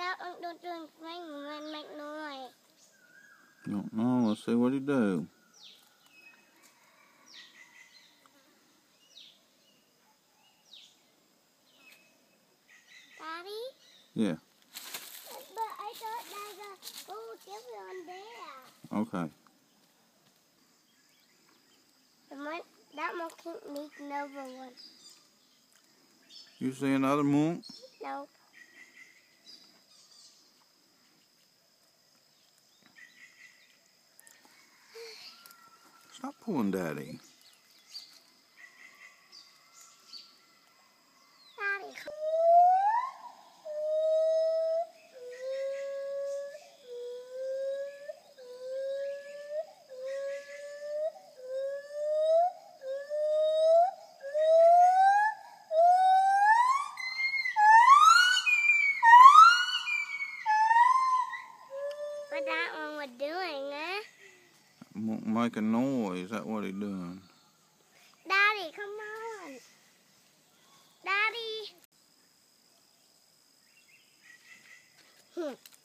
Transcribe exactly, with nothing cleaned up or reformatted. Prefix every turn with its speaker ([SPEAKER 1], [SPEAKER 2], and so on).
[SPEAKER 1] don't, don't do anything and make noise.
[SPEAKER 2] Don't know. Let's see what he do.
[SPEAKER 1] Daddy?
[SPEAKER 2] Yeah.
[SPEAKER 1] But I thought there's a little different on there.
[SPEAKER 2] Okay.
[SPEAKER 1] The one, that one can't make another one.
[SPEAKER 2] You see another moon?
[SPEAKER 1] Nope.
[SPEAKER 2] Stop pulling Daddy.
[SPEAKER 1] Daddy. What that one was doing, eh?
[SPEAKER 2] Make a noise. That's what he doing.
[SPEAKER 1] Daddy, come on. Daddy. Hmm.